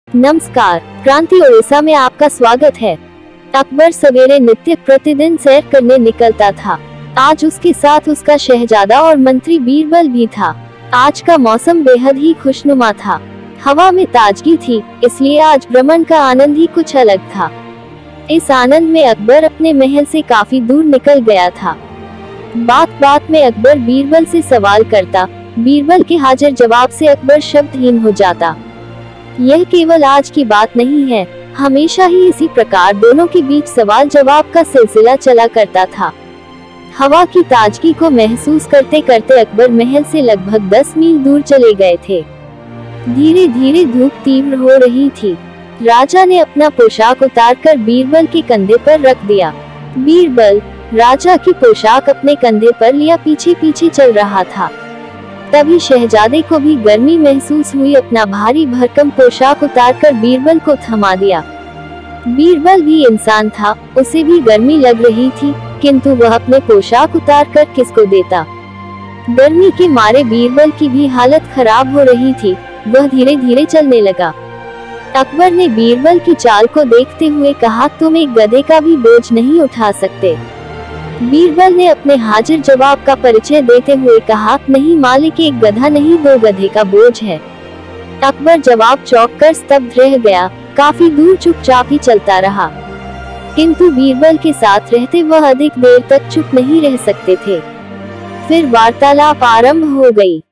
नमस्कार, क्रांति ओडिशा में आपका स्वागत है। अकबर सवेरे नित्य प्रतिदिन सैर करने निकलता था। आज उसके साथ उसका शहजादा और मंत्री बीरबल भी था। आज का मौसम बेहद ही खुशनुमा था। हवा में ताजगी थी, इसलिए आज भ्रमण का आनंद ही कुछ अलग था। इस आनंद में अकबर अपने महल से काफी दूर निकल गया था। बात बात में अकबर बीरबल से सवाल करता। बीरबल के हाजिर जवाब से अकबर शब्दहीन हो जाता। यह केवल आज की बात नहीं है, हमेशा ही इसी प्रकार दोनों के बीच सवाल जवाब का सिलसिला चला करता था। हवा की ताजगी को महसूस करते करते अकबर महल से लगभग 10 मील दूर चले गए थे। धीरे धीरे धूप तीव्र हो रही थी। राजा ने अपना पोशाक उतारकर बीरबल के कंधे पर रख दिया। बीरबल राजा की पोशाक अपने कंधे पर लिया पीछे पीछे चल रहा था। तभी शहजादे को भी गर्मी महसूस हुई। अपना भारी भरकम पोशाक उतारकर बीरबल को थमा दिया। बीरबल भी इंसान था, उसे भी गर्मी लग रही थी, किंतु वह अपने पोशाक उतारकर किसको देता। गर्मी के मारे बीरबल की भी हालत खराब हो रही थी। वह धीरे धीरे चलने लगा। अकबर ने बीरबल की चाल को देखते हुए कहा, तुम एक गधे का भी बोझ नहीं उठा सकते। बीरबल ने अपने हाजिर जवाब का परिचय देते हुए कहा, नहीं मालिक, एक गधा नहीं 2 गधे का बोझ है। अकबर जवाब चौंक कर स्तब्ध रह गया। काफी दूर चुपचाप ही चलता रहा, किंतु बीरबल के साथ रहते वह अधिक देर तक चुप नहीं रह सकते थे। फिर वार्तालाप आरंभ हो गई।